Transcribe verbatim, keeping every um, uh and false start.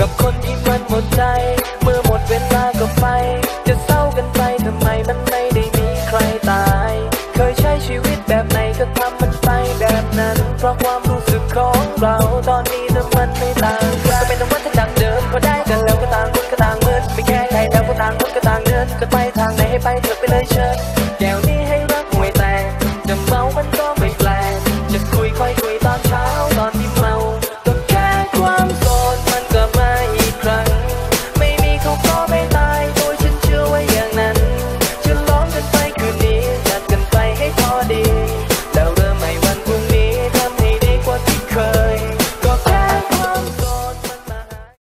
กับคนที่มันหมดใจเมื่อหมดเวลาก็ไปจะเศร้ากันไปทำไมมันไม่ได้มีใครตายเคยใช้ชีวิตแบบไหนก็ทำมันไปแบบนั้นเพราะความรู้สึกของเราตอนนี้นั้นมันไม่ต่าง